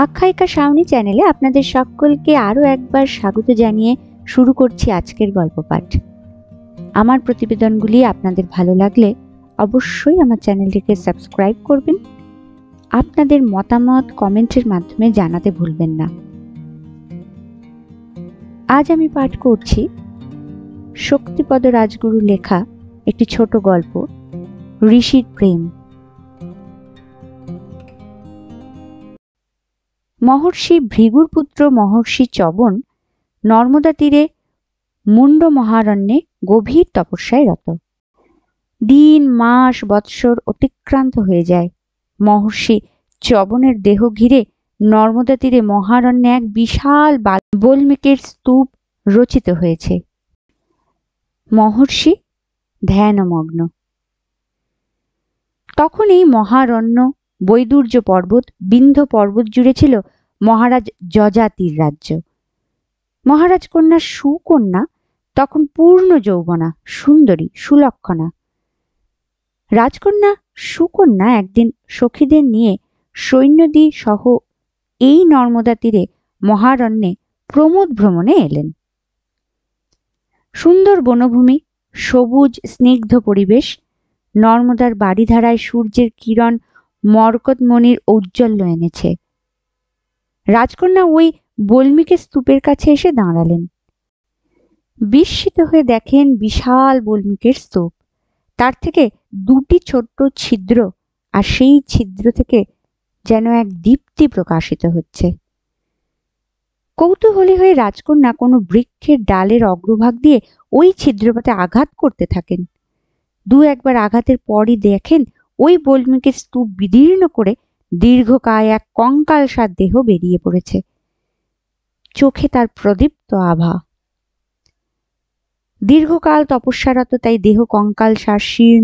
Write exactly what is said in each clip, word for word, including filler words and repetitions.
আখ্যায়িকা শাওনি চ্যানেলে আপনাদের সকলকে আরো একবার স্বাগত জানিয়ে শুরু করছি আজকের গল্প পাঠ। আমার প্রতিবেদনগুলি আপনাদের ভালো লাগলে অবশ্যই আমার চ্যানেলটিকে সাবস্ক্রাইব করবেন। আপনাদের মতামত কমেন্টের মাধ্যমে জানাতে ভুলবেন না। আজ আমি পাঠ করছি শক্তিপদ রাজগুরু লেখা একটি ছোট গল্প, ঋষির প্রেম। মহর্ষি ভৃগুর পুত্র মহর্ষি চবন নর্মদা তীরে মুন্ড মহারণ্যে গভীর তপস্যায় রত। দিন মাস বৎসর অতিক্রান্ত হয়ে যায়। মহর্ষি চবনের দেহ ঘিরে নর্মদা তীরে মহারণ্যে এক বিশাল বাল্মীকের স্তূপ রচিত হয়েছে। মহর্ষি ধ্যানমগ্ন। তখন এই মহারণ্য বৈদুর্য পর্বত বিন্ধ্য পর্বত জুড়ে ছিল মহারাজ যজাতির রাজ্য। মহারাজ কন্যা সুকন্যা তখন পূর্ণ যৌবনা, সুন্দরী, সুলক্ষণা। রাজকন্যা সুকন্যা একদিন সখীদের নিয়ে সৈন্যদী সহ এই নর্মদা তীরে মহারণ্যে প্রমোদ ভ্রমণে এলেন। সুন্দর বনভূমি, সবুজ স্নিগ্ধ পরিবেশ, নর্মদার বাড়িধারায় সূর্যের কিরণ মরকতমণির ঔজ্জ্বল্য এনেছে। রাজকন্যা ওই বাল্মীকের স্তূপের কাছে এসে দাঁড়ালেন। বিস্মিত হয়ে দেখেন বিশাল বাল্মীকের স্তূপ, তার থেকে দুটি ছোট্ট ছিদ্র, আর সেই ছিদ্র থেকে যেন এক দীপ্তি প্রকাশিত হচ্ছে। কৌতূহলী হয়ে রাজকন্যা কোনো বৃক্ষের ডালের অগ্রভাগ দিয়ে ওই ছিদ্রপথে আঘাত করতে থাকেন। দু একবার আঘাতের পরই দেখেন ওই বাল্মীকের স্তূপ বিদীর্ণ করে দীর্ঘকায় এক কঙ্কালসার দেহ বেরিয়ে পড়েছে। চোখে তার প্রদীপ্ত আভা। দীর্ঘকাল তপস্যারত তাই দেহ কঙ্কালসার শীর্ণ।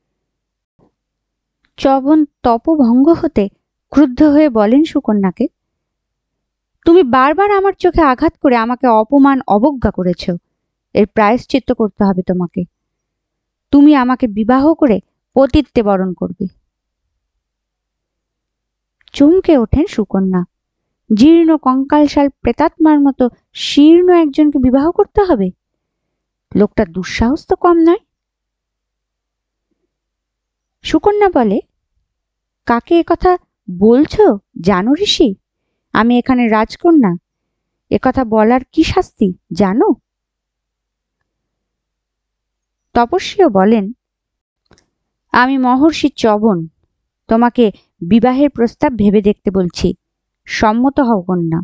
চবন তপভঙ্গ হতে ক্রুদ্ধ হয়ে বলেন সুকন্যাকে, তুমি বারবার আমার চোখে আঘাত করে আমাকে অপমান অবজ্ঞা করেছ, এর প্রায়শ্চিত্ত করতে হবে তোমাকে। তুমি আমাকে বিবাহ করে পতিত্বে বরণ করবে। চমকে ওঠেন সুকন্যা। জীর্ণ কঙ্কালসাল প্রেতাত্মার মতো শীর্ণ একজনকে বিবাহ করতে হবে? লোকটা দুঃসাহস তো কম নয়। সুকন্যা বলে, কাকে একথা বলছো জানো ঋষি? আমি এখানে রাজকন্যা, একথা বলার কি শাস্তি জানো? তপস্বীও বলেন, আমি মহর্ষি চবন, তোমাকে বিবাহের প্রস্তাব ভেবে দেখতে বলছি, সম্মত হও কন্যা।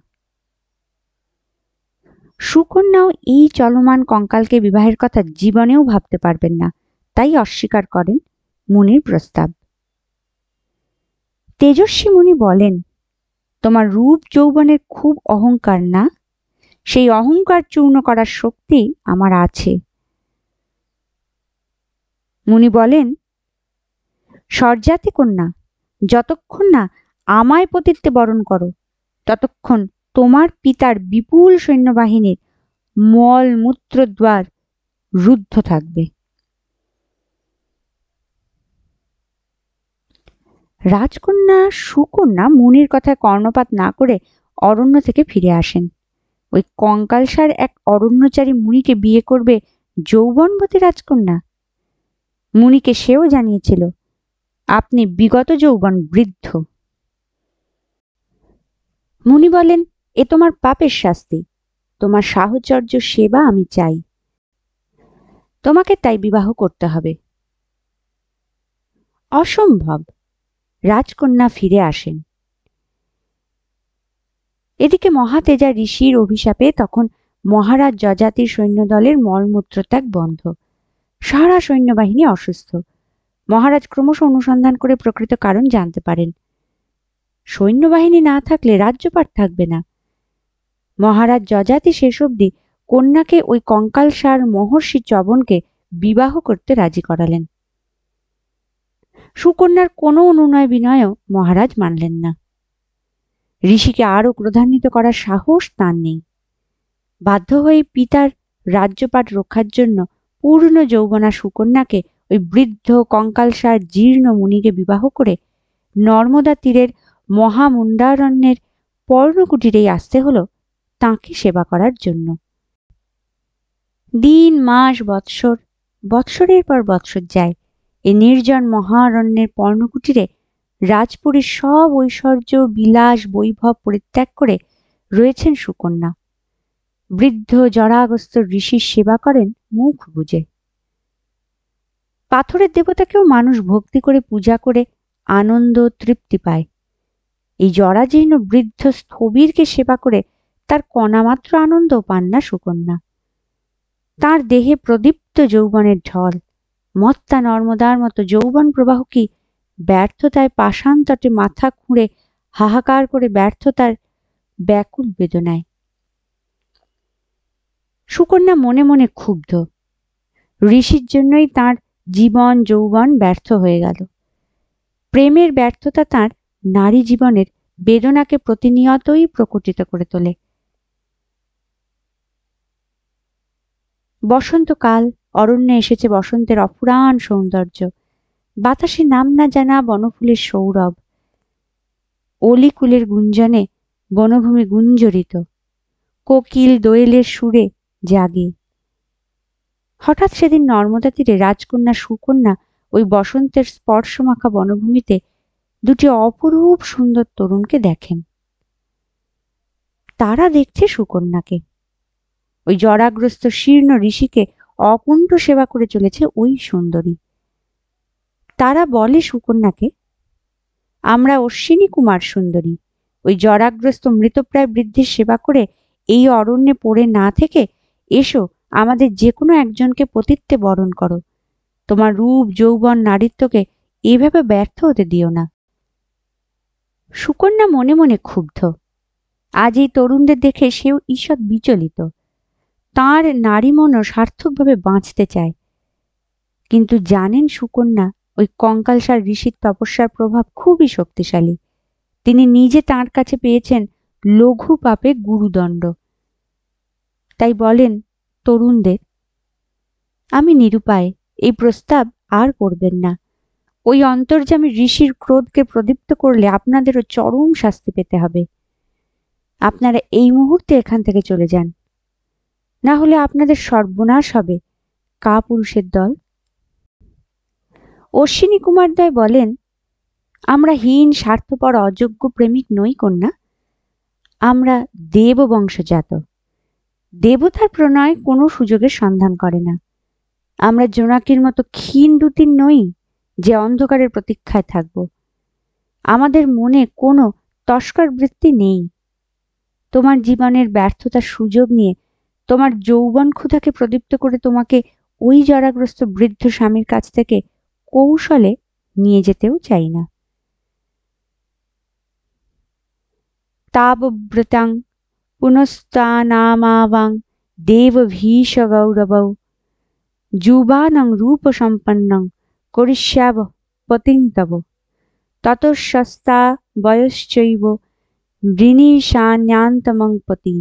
সুকন্যাও এই চলমান কঙ্কালকে বিবাহের কথা জীবনেও ভাবতে পারবেন না, তাই অস্বীকার করেন মুনির প্রস্তাব। তেজস্বী মুনি বলেন, তোমার রূপ যৌবনের খুব অহংকার না? সেই অহংকার চূর্ণ করার শক্তি আমার আছে। মুনি বলেন, স্বর্জাতি কন্যা, যতক্ষণ না আমায় পতিত্বে বরণ করো ততক্ষণ তোমার পিতার বিপুল সৈন্যবাহিনীর মল মূত্রদ্বার রুদ্ধ থাকবে। রাজকন্যা সুকন্যা মুনির কথায় কর্ণপাত না করে অরণ্য থেকে ফিরে আসেন। ওই কঙ্কালসার এক অরণ্যচারী মুনিকে বিয়ে করবে যৌবনবতী রাজকন্যা? মুনিকে সেও জানিয়েছিল, আপনি বিগত যৌবন বৃদ্ধ। মুনি বলেন, এ তোমার পাপের শাস্তি, তোমার সাহচর্য সেবা আমি চাই, তোমাকে তাই বিবাহ করতে হবে। অসম্ভব। রাজকন্যা ফিরে আসেন। এদিকে মহাতেজা ঋষির অভিশাপে তখন মহারাজ যজাতির সৈন্যদলের মলমূত্রত্যাগ বন্ধ। সারা সৈন্যবাহিনী অসুস্থ। মহারাজ ক্রমশ অনুসন্ধান করে প্রকৃত কারণ জানতে পারেন। সৈন্যবাহিনী না থাকলে রাজ্যপাট থাকবে না। মহারাজ যজাতি শেষ অবধি কন্যাকে ওই কঙ্কালসার মহর্ষি চবনকে বিবাহ করতে রাজি করালেন। সুকন্যার কোনো অনুনয় বিনয়ও মহারাজ মানলেন না। ঋষিকে আরো ক্রোধান্বিত করার সাহস তার নেই। বাধ্য হয়ে পিতার রাজ্যপাট রক্ষার জন্য পূর্ণ যৌবনা সুকন্যাকে ওই বৃদ্ধ কঙ্কালসার জীর্ণ মুনিকে বিবাহ করে নর্মদা তীরের মহামুন্ডারণ্যের পর্ণকুটিরেই আসতে হলো তাঁকে সেবা করার জন্য। দিন মাস বৎসর বৎসরের পর বৎসর যায়। এই নির্জন মহারণ্যের পর্ণকুটিরে রাজপুরীর সব ঐশ্বর্য বিলাস বৈভব পরিত্যাগ করে রয়েছেন সুকন্যা। বৃদ্ধ জরাগ্রস্ত ঋষির সেবা করেন মুখ বুজে। পাথরের দেবতাকেও মানুষ ভক্তি করে পূজা করে আনন্দ তৃপ্তি পায়। এই জরাজীর্ণ বৃদ্ধ স্থবিরকে সেবা করে তার কণামাত্র আনন্দ পান না সুকন্যা। তার দেহে প্রদীপ্ত যৌবনের ঢল। মত্তা নর্মদার মতো যৌবন প্রবাহ কি ব্যর্থতায় পাষাণ তটে মাথা খুঁড়ে হাহাকার করে ব্যর্থতার ব্যাকুল বেদনায়। সুকন্যা মনে মনে ক্ষুব্ধ। ঋষির জন্যই তার জীবন যৌবন ব্যর্থ হয়ে গেল। প্রেমের ব্যর্থতা তার নারী জীবনের বেদনাকে প্রতিনিয়তই প্রকটিত করে তোলে। বসন্তকাল, অরণ্যে এসেছে বসন্তের অফুরান সৌন্দর্য। বাতাসে নাম না জানা বনফুলের সৌরভ। অলিকুলের গুঞ্জনে বনভূমি গুঞ্জরিত। কোকিল দোয়েলের সুরে জাগে। হঠাৎ সেদিন নর্মদা তীরে রাজকন্যা সুকন্যা ওই বসন্তের স্পর্শমাখা বনভূমিতে দুটি অপরূপ সুন্দর তরুণকে দেখেন। তারা দেখছে সুকন্যাকে। ওই জরাগ্রস্ত শীর্ণ ঋষিকে অকুণ্ঠ সেবা করে চলেছে ওই সুন্দরী। তারা বলে সুকন্যাকে, আমরা অশ্বিনী কুমার সুন্দরী। ওই জরাগ্রস্ত মৃতপ্রায় বৃদ্ধের সেবা করে এই অরণ্যে পড়ে না থেকে এসো, আমাদের যে কোনো একজনকে পতিত্বে বরণ করো। তোমার রূপ যৌবন নারীত্বকে এভাবে ব্যর্থ হতে দিও না। সুকন্যা মনে মনে ক্ষুব্ধ। আজ এই তরুণদের দেখে সেও ঈষৎ বিচলিত। তাঁর নারী মনও সার্থকভাবে বাঁচতে চায়। কিন্তু জানেন সুকন্যা, ওই কঙ্কালসার ঋষির তপস্যার প্রভাব খুবই শক্তিশালী। তিনি নিজে তাঁর কাছে পেয়েছেন লঘু পাপে গুরুদণ্ড। তাই বলেন তরুণদের, আমি নিরুপায়, এই প্রস্তাব আর করবেন না। ওই অন্তর্যামী ঋষির ক্রোধকে প্রদীপ্ত করলে আপনাদেরও চরম শাস্তি পেতে হবে। আপনারা এই মুহূর্তে এখান থেকে চলে যান, না হলে আপনাদের সর্বনাশ হবে। কাপুরুষের দল। অশ্বিনী কুমারদ্বয় বলেন, আমরা হীন স্বার্থপর অযোগ্য প্রেমিক নই কন্যা। আমরা দেব বংশজাত। দেবতার প্রণয় কোনো সুযোগের সন্ধান করে না। আমরা জোনাকির মতো ক্ষীণ দুতির নই যে অন্ধকারের প্রতীক্ষায় থাকব। আমাদের মনে কোনো তস্কর বৃত্তি নেই। তোমার জীবনের ব্যর্থতার সুযোগ নিয়ে তোমার যৌবন ক্ষুধাকে প্রদীপ্ত করে তোমাকে ওই জরাগ্রস্ত বৃদ্ধ স্বামীর কাছ থেকে কৌশলে নিয়ে যেতেও চাই না। তাবব্রতাং পুনস্তানামাবাং দেবভীষ গৌরবৌ যুবানং রূপ সম্পন্নং করিষ্যাব পতিং তব ততঃসস্তা বয়শ্চৈব বৃণীশান্যান্তমং পতি।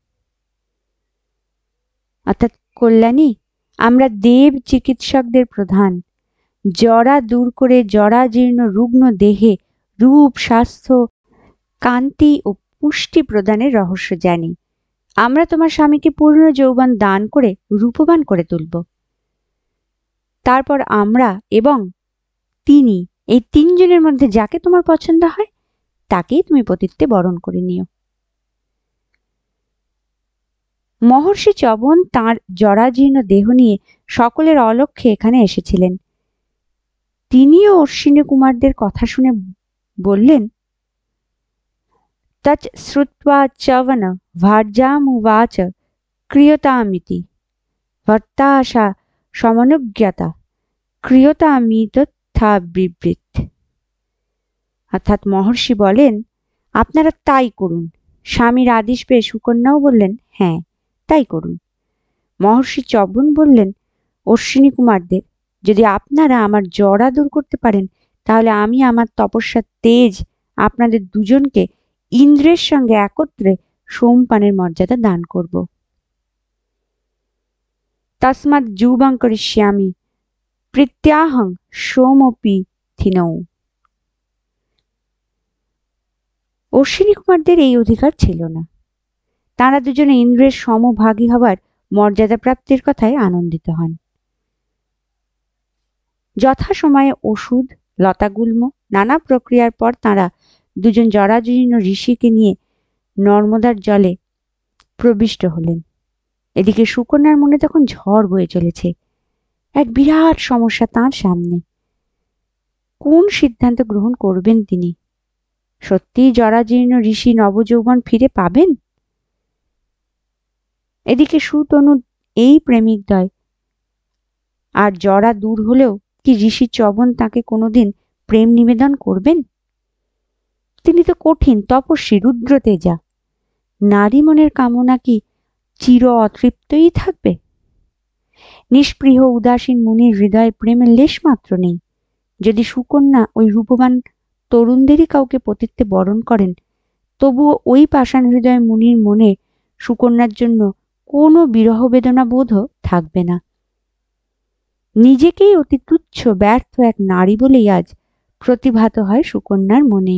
অর্থাৎ কল্যাণী, আমরা দেব চিকিৎসকদের প্রধান। জরা দূর করে জরাজীর্ণ রুগ্ন দেহে রূপ স্বাস্থ্য কান্তি ও পুষ্টি প্রদানের রহস্য জানি। আমরা তোমার স্বামীকে পূর্ণ যৌবন দান করে রূপবান করে তুলব। তারপর আমরা এবং তিনি, এই তিনজনের মধ্যে যাকে তোমার পছন্দ হয় তাকেই তুমি পতিত্বে বরণ করে নিও। মহর্ষি চবন তাঁর জরাজীর্ণ দেহ নিয়ে সকলের অলক্ষ্যে এখানে এসেছিলেন। তিনিও অশ্বিনী কুমারদের কথা শুনে বললেন, তচ শ্রুত্বা চবন ভার্যামুবাচ ক্রিয়তামিতি ভর্তাশা সমনুজ্ঞতা ক্রিয়তামিতথা বিবৃত। অর্থাৎ মহর্ষি বলেন, আপনারা তাই করুন। স্বামীর আদেশ পেয়ে সুকন্যাও বললেন, হ্যাঁ তাই করুন। মহর্ষি চবন বললেন অশ্বিনী কুমারদের, যদি আপনারা আমার জরা দূর করতে পারেন তাহলে আমি আমার তপস্যার তেজ আপনাদের দুজনকে ইন্দ্রের সঙ্গে একত্রে সোমপানের মর্যাদা দান করব। তস্মাৎ যুবাং করিষ্যামি প্রীত্যাহং সোমপি থিনৌ। অশ্বিনী কুমারদের এই অধিকার ছিল না। তারা দুজনে ইন্দ্রের সমভাগী হবার মর্যাদা প্রাপ্তির কথায় আনন্দিত হন। যথাসময়ে ওষুধ, লতাগুল্ম, নানা প্রক্রিয়ার পর তারা দুজন জরাজীর্ণ ঋষিকে নিয়ে নর্মদার জলে প্রবিষ্ট হলেন। এদিকে সুকন্যার মনে তখন ঝড় বয়ে চলেছে। এক বিরাট সমস্যা তাঁর সামনে। কোন সিদ্ধান্ত গ্রহণ করবেন তিনি? সত্যিই জরাজীর্ণ ঋষি নবযৌবন ফিরে পাবেন? এদিকে সুতনু এই প্রেমিকদ্বয়, আর জরা দূর হলেও কি ঋষি চবন তাকে কোনোদিন প্রেম নিবেদন করবেন? তিনি তো কঠিন তপস্বী, রুদ্রতেজা। নারী মনের কামনা কি চির অতৃপ্তই থাকবে? নিষ্পৃহ উদাসীন মুনির হৃদয়ে প্রেমের লেশমাত্র নেই। যদি সুকন্যা ওই রূপবান তরুণদেরই কাউকে পতিত্বে বরণ করেন, তবুও ওই পাষাণ হৃদয় মুনির মনে সুকন্যার জন্য কোনো বিরহ বেদনা বোধও থাকবে না। নিজেকেই অতি তুচ্ছ ব্যর্থ এক নারী বলেই আজ প্রতিভাত হয় সুকন্যার মনে।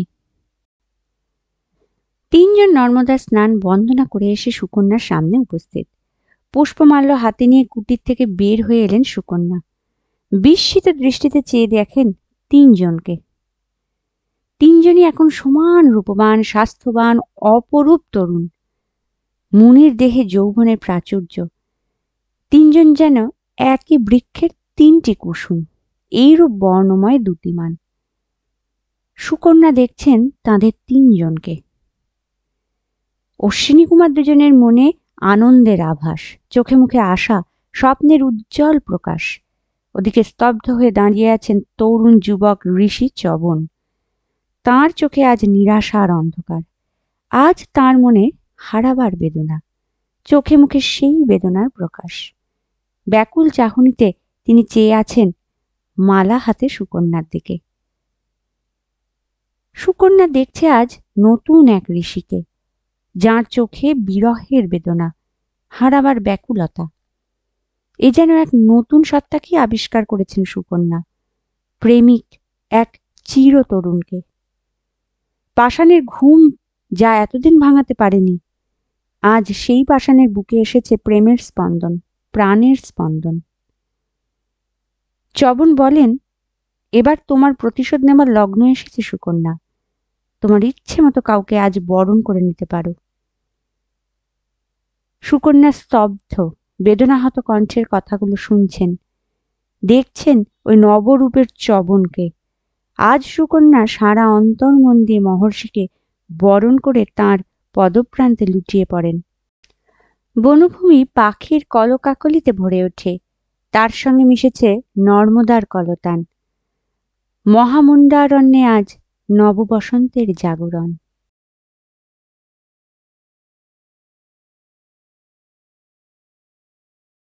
তিনজন নর্মদার স্নান বন্দনা করে এসে সুকন্যার সামনে উপস্থিত। পুষ্পমাল্য হাতে নিয়ে কুটির থেকে বের হয়ে এলেন সুকন্যা। বিস্মিত দৃষ্টিতে চেয়ে দেখেন তিনজনকে। তিনজনই এখন সমান রূপবান, স্বাস্থ্যবান, অপরূপ তরুণ। মুনির দেহে যৌবনের প্রাচুর্য। তিনজন যেন একই বৃক্ষের তিনটি কুসুম, এইরূপ বর্ণময় দ্যুতিমান। সুকন্যা দেখছেন তাদের তিনজনকে। অশ্বিনী কুমার দুজনের মনে আনন্দের আভাস, চোখে মুখে আশা, স্বপ্নের উজ্জ্বল প্রকাশ। ওদিকে স্তব্ধ হয়ে দাঁড়িয়ে আছেন তরুণ যুবক ঋষি চবন। তাঁর চোখে আজ নিরাশা আর অন্ধকার। আজ তাঁর মনে হারাবার বেদনা, চোখে মুখে সেই বেদনার প্রকাশ। ব্যাকুল চাহনিতে তিনি চেয়ে আছেন মালা হাতে সুকন্যার দিকে। সুকন্যা দেখছে আজ নতুন এক ঋষিকে, যার চোখে বিরহের বেদনা, হারাবার ব্যাকুলতা। এ যেন এক নতুন সত্তাকে আবিষ্কার করেছেন সুকন্যা, প্রেমিক এক চির তরুণকে। পাষাণের ঘুম যা এতদিন ভাঙাতে পারেনি, আজ সেই পাষাণের বুকে এসেছে প্রেমের স্পন্দন, প্রাণের স্পন্দন। চবন বলেন, এবার তোমার প্রতিশোধ নেবার লগ্ন এসেছে সুকন্যা। তোমার ইচ্ছে মতো কাউকে আজ বরণ করে নিতে পারো। সুকন্যা স্তব্ধ, বেদনাহত কণ্ঠের কথাগুলো শুনছেন, দেখছেন ওই নবরূপের চবনকে। আজ সুকন্যা সারা অন্তর মন দিয়ে মহর্ষিকে বরণ করে তাঁর পদপ্রান্তে লুটিয়ে পড়েন। বনভূমি পাখির কলকাকলিতে ভরে ওঠে, তার সঙ্গে মিশেছে নর্মদার কলতান। মহামুণ্ডারণ্যে আজ নববসন্তের জাগরণ।